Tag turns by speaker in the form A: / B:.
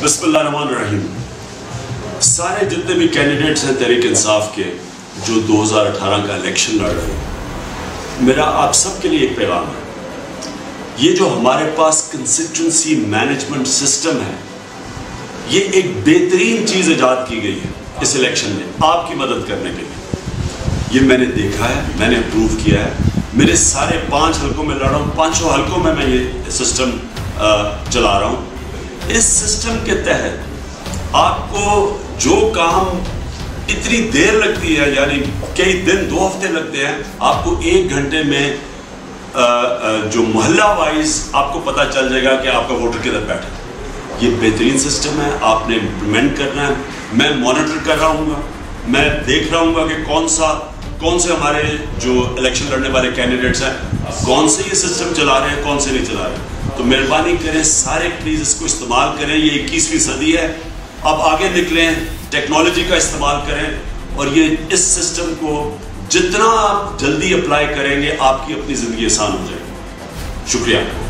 A: बिस्मिल्लाहिर्रहमानिर्रहीम। सारे जितने भी कैंडिडेट्स हैं तहरीक इंसाफ के जो 2018 का इलेक्शन लड़ रहे हैं, मेरा आप सबके लिए एक पैगाम है। ये जो हमारे पास कंस्टिट्यूंसी मैनेजमेंट सिस्टम है, ये एक बेहतरीन चीज़ ईजाद की गई है इस इलेक्शन में आपकी मदद करने के लिए। ये मैंने देखा है, मैंने अप्रूव किया है। मेरे सारे 5 हलकों में लड़ रहा हूँ, 5 हलकों में मैं ये सिस्टम चला रहा हूँ। इस सिस्टम के तहत आपको जो काम इतनी देर लगती है, यानी कई दिन 2 हफ्ते लगते हैं, आपको 1 घंटे में जो मोहल्ला वाइज आपको पता चल जाएगा कि आपका वोटर किधर बैठा है। ये बेहतरीन सिस्टम है, आपने इम्प्लीमेंट करना है। मैं मॉनिटर कर रहा हूँ, मैं देख रहा हूँ कि कौन से हमारे जो इलेक्शन लड़ने वाले कैंडिडेट्स हैं, कौन से ये सिस्टम चला रहे हैं, कौन से नहीं चला रहे। तो मेहरबानी करें, सारे प्लीज़ इसको इस्तेमाल करें। ये 21वीं सदी है, अब आगे निकलें, टेक्नोलॉजी का इस्तेमाल करें और ये इस सिस्टम को जितना आप जल्दी अप्लाई करेंगे, आपकी अपनी ज़िंदगी आसान हो जाएगी। शुक्रिया।